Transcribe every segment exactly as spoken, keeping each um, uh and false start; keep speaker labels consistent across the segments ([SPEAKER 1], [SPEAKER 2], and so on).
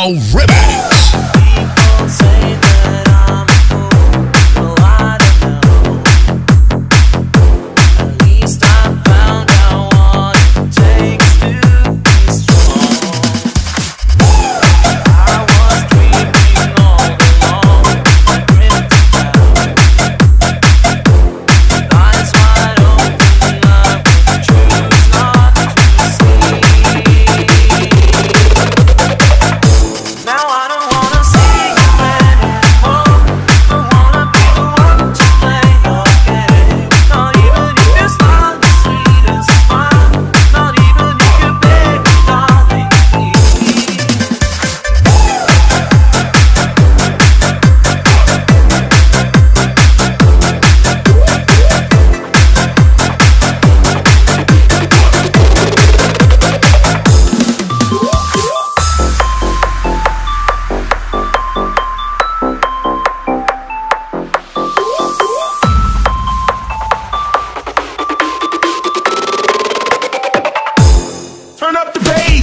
[SPEAKER 1] Tekno Remix.
[SPEAKER 2] People say that I'm a fool. Well, I don't know. At least I found out what it takes to be strong. I was dreaming all along, drifting down. Eyes wide open, I would choose not to see. Now I don't wanna see you anymore. Don't wanna be the one to play your game. Not even if you smile the sweetest smile. Not even if you beg me, darling, please.
[SPEAKER 3] Turn up the bass.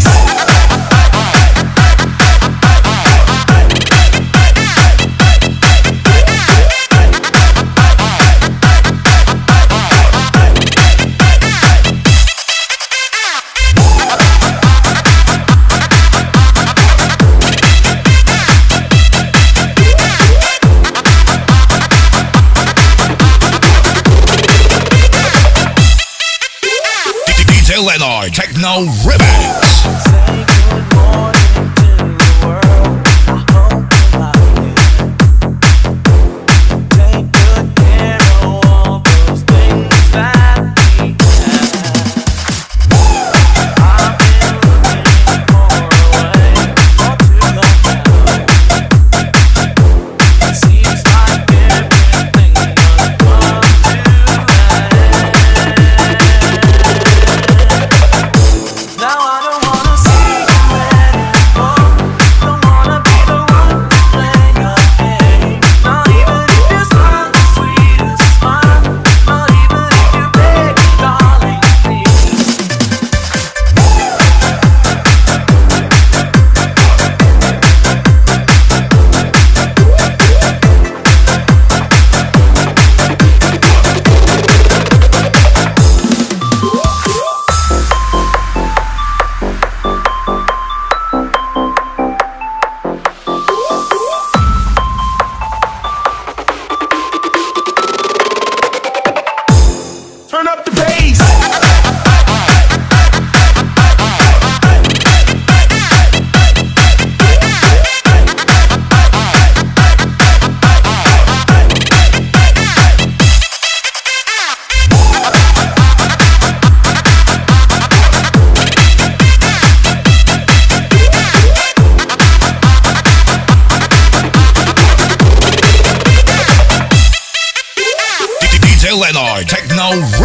[SPEAKER 1] D J Lenard, Tekno Remix.
[SPEAKER 2] Say good morning to the world. I hope you like it. Take good care of all those things that we have. I've been looking for a way or too long now. It seems like everything must come to an end. Now I don't wanna see you anymore. Don't wanna be the one to play your game. Not even if you smile the sweetest smile. Not even if you beg me, darling, please.
[SPEAKER 3] Turn up the bass.
[SPEAKER 1] D J Lenard, Tekno